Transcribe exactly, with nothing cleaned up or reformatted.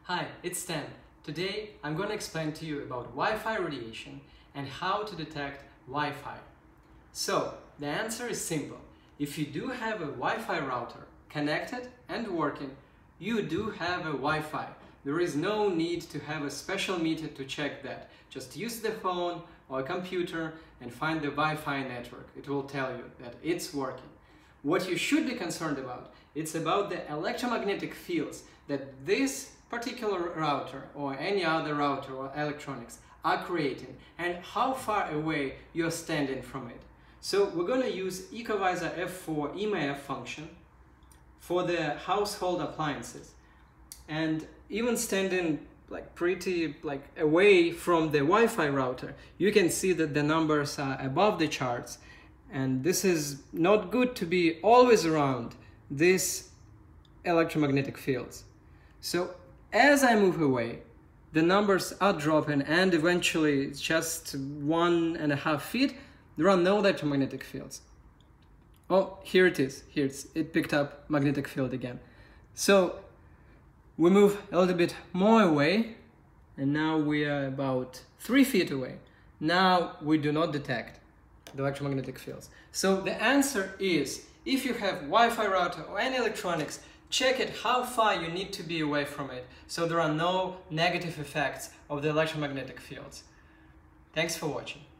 Hi, it's Stan. Today I'm going to explain to you about Wi-Fi radiation and how to detect Wi-Fi. So, the answer is simple. If you do have a Wi-Fi router connected and working, you do have a Wi-Fi. There is no need to have a special meter to check that. Just use the phone or a computer and find the Wi-Fi network. It will tell you that it's working. What you should be concerned about, it's about the electromagnetic fields that this particular router or any other router or electronics are creating and how far away you're standing from it. So we're going to use Ecovisor F four E M F function for the household appliances, and even standing like pretty like away from the Wi-Fi router, you can see that the numbers are above the charts, and this is not good to be always around these electromagnetic fields. So as I move away, the numbers are dropping, and eventually it's just one and a half feet, there are no electromagnetic fields. Oh, here it is. Here it's, it picked up magnetic field again. So we move a little bit more away, and now we are about three feet away. Now we do not detect the electromagnetic fields. So the answer is, if you have Wi-Fi router or any electronics, check it how far you need to be away from it, so there are no negative effects of the electromagnetic fields. Thanks for watching.